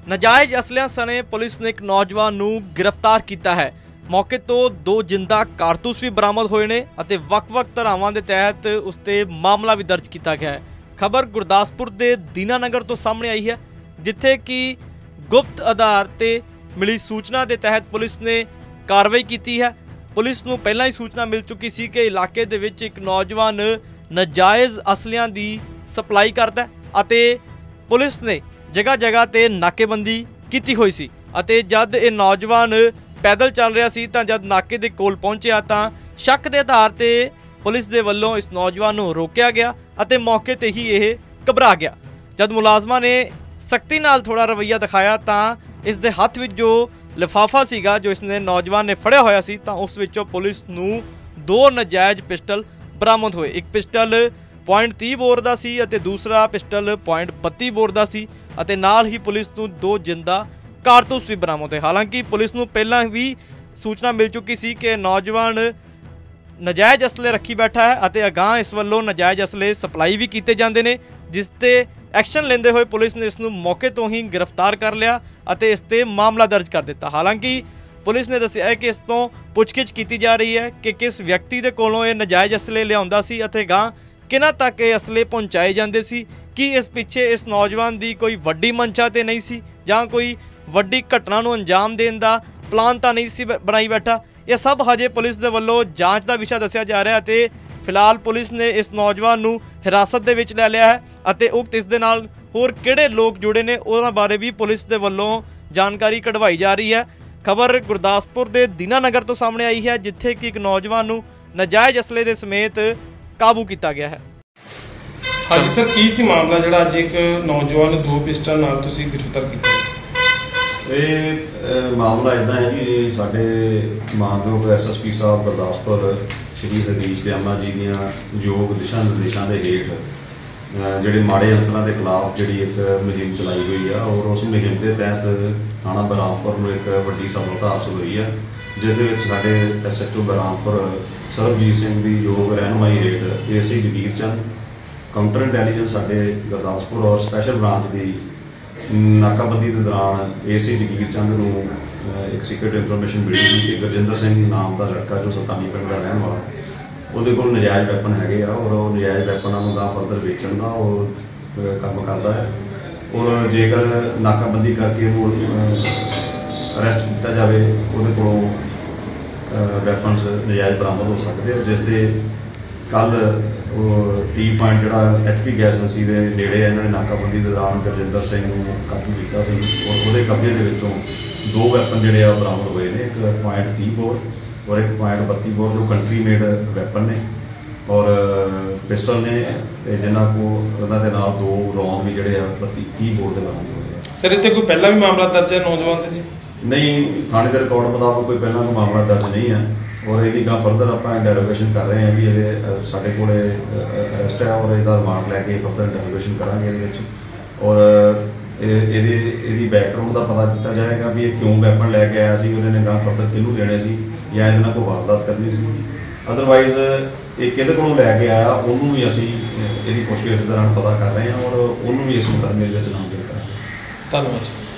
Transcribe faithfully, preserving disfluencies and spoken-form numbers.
ਨਾਜਾਇਜ਼ ਅਸਲਿਆਂ ਸਣੇ ਪੁਲਿਸ ਨੇ ਇੱਕ ਨੌਜਵਾਨ ਨੂੰ गिरफ्तार ਕੀਤਾ है। मौके तो दो जिंदा कारतूस भी बरामद होए ने अते वक-वक धरावां दे तहत उस ते मामला भी दर्ज किया गया है। खबर गुरदासपुर दे दीनानगर तो सामने आई है, जिथे कि गुप्त आधार ते मिली सूचना के तहत पुलिस ने कार्रवाई की है। पुलिस नूं पहलां ही सूचना मिल चुकी सी कि इलाके दे विच एक नौजवान नाजायज़ असलियां दी सप्लाई करदा अते पुलिस ने जगह जगह ते नाकेबंदी की हुई सी अते जद ये नौजवान पैदल चल रहा सी तां जद नाके दे कोल पहुंचिया तां शक के आधार ते पुलिस दे वल्लों इस नौजवान नूं रोकिया गया अते मौके ते ही यह घबरा गया। जद मुलाजमां ने सख्ती नाल थोड़ा रवैया दिखाया तां इस दे हत्थ विच जो लिफाफा सीगा जो इसने नौजवान ने फड़िया होया सी तां उस विचों पुलिस नूं दो नाजायज़ पिस्टल बरामद होए। एक पिस्टल पॉइंट तीह बोर दा सी अते दूसरा पिस्टल पॉइंट बत्ती बोर दा सी अते नाल ही पुलिस नूं दो जिंदा कारतूस भी बरामद है। हालांकि पुलिस नूं पहलां भी सूचना मिल चुकी सी कि नौजवान नाजायज़ असले रखी बैठा है अते अगाह इस वल्लों नाजायज़ असले सप्लाई भी किए जाते हैं, जिस ते एक्शन लेंदे हुए पुलिस ने इस नूं मौके तो ही गिरफ्तार कर लिया अते इस ते मामला दर्ज कर दिता। हालांकि पुलिस ने दस्सिया है कि इस तो पुछगिछ की जा रही है कि किस व्यक्ति के कोलों ये नाजायज़ असले लियाउंदा सी अते गां किन्हां तक ये असले पहुँचाए जाते सी। कि इस पिछे इस नौजवान की कोई वड्डी मंशा तो नहीं सी जां कोई वड्डी घटना नूं अंजाम देण दा प्लान तो नहीं सी बनाई बैठा, यह सब हजे पुलिस दे वल्लों जांच का विषय दस्सिया जा रहा है। ते फिलहाल पुलिस ने इस नौजवान नूं हिरासत दे विच लै लिया है अते उक्त इस दे नाल होर किहड़े लोग जुड़े ने उन्हां बारे भी पुलिस दे वल्लों जानकारी कढवाई जा रही है। खबर गुरदासपुर दे दीनानगर तो सामने आई है, जिथे कि एक नौजवान नूं नाजायज़ असले दे समेत काबू किया गया है। हाँ जी सर, की सी मामला जिहड़ा अज एक नौजवान दो पिस्टल नाल तुसीं गिरफ्तार किया? ਇਹ ਮਾਮਲਾ ਇੱਦਾਂ ਹੈ ਜੀ, ਸਾਡੇ ਮਾਨਯੋਗ ਐਸ ਐਸ ਪੀ ਸਾਹਿਬ ਗੁਰਦਾਸਪੁਰ ਸ਼੍ਰੀ ਹਰੀਸ਼ ਦਿਆਮਾ ਜੀ ਦੀਆਂ ਯੋਗ ਦਿਸ਼ਾ ਨਿਰਦੇਸ਼ਾਂ ਦੇ ਹੇਠ ਜਿਹੜੇ ਮਾੜੇ ਅਨਸਰਾਂ ਦੇ ਖਿਲਾਫ ਜਿਹੜੀ ਇੱਕ ਮੁਹਿੰਮ ਚਲਾਈ ਹੋਈ ਆ ਔਰ ਉਸ ਮੁਹਿੰਮ ਦੇ ਤਹਿਤ ਥਾਣਾ ਬਰਾਮਪੁਰ ਨੂੰ ਇੱਕ ਵੱਡੀ ਸਫਲਤਾ ਹਾਸਲ ਹੋਈ ਆ, ਜਿਸ ਦੇ ਵਿੱਚ ਸਾਡੇ S H O Barampur Sarabjit Singh ਦੀ ਯੋਗ ਰਹਿਨੁਮਾਈ ਹੇਠ ਏ ਸੀ ਜਗੀਰ ਚੰਦ, ਕਾਊਂਟਰ ਇੰਟੈਲੀਜੈਂਸ ਸਾਡੇ ਗੁਰਦਾਸਪੁਰ ਔਰ ਸਪੈਸ਼ਲ ਬ੍ਰਾਂਚ ਦੀ नाकाबंदी के दौरान ए सी जगीर चंद नूं एक सीक्रेट इनफॉर्मेशन मिली थी कि गुरजिंदर सिंह नाम का लड़का जो सतानी पिंड का रहने वाला ਉਹਦੇ ਕੋਲ ਨਜਾਇਜ਼ ਵੈਪਨ ਹੈਗੇ ਆ ਔਰ ਉਹ ਨਜਾਇਜ਼ ਵੈਪਨਾਂ ਨੂੰ ਗਾਂ ਫਰਦਰ ਵੇਚਣ ਦਾ ਉਹ ਕੰਮ ਕਰਦਾ ਹੈ ਔਰ ਜੇਕਰ ਨਾਕਾਬੰਦੀ ਕਰਕੇ ਉਹ ਅਰੈਸਟ ਕੀਤਾ ਜਾਵੇ ਉਹਦੇ ਕੋਲੋਂ ਵੈਪਨਸ ਨਜਾਇਜ਼ ਬਰਾਮਦ ਹੋ ਸਕਦੇ ਆ, ਜਿਸ ਤੇ ਕੱਲ ਟੀ पॉइंट जोड़ा एच पी गैस एजेंसी के नेड़े इन्होंने नाकाबंदी के दौरान गुरजिंदर सिंह को काबू किया सी और वो कब्जे के विचों दो वैपन जोड़े बरामद हुए हैं, एक पॉइंट तीह बोर और एक पॉइंट बत्ती बोर जो कंट्री मेड वैपन ने और पिस्टल ने जिन्हों को उन्होंने नाल दो रौंद भी जोड़े बत्ती तीह बोर के बरामद हुए हैं। सर इतने कोई पहला भी मामला दर्ज है नौजवान से जी? नहीं, थाने के रिकॉर्ड मुताबिक कोई पहला कोई मामला दर्ज नहीं है और यदि गां फर्दर आप इंटरोगेशन कर रहे हैं जी, ये साढ़े को अरेस्ट है और यदा रिमांड लैके फर्दर इंटरोगेशन करांगे और ये बैकग्राउंड का पता किया जाएगा भी ये क्यों वैपन लैके आया सी, उन्होंने गां फर्दर किनू देने सी या इहदे कोई वारदात करनी सी। अदरवाइज ये किहदे कोलों लैके आया उन्होंने भी असीं इहदी पुछगिछ दौरान पता कर रहे हैं और उन्होंने भी इस मुकदमे दे विच नामजद करांगे। धन्यवाद।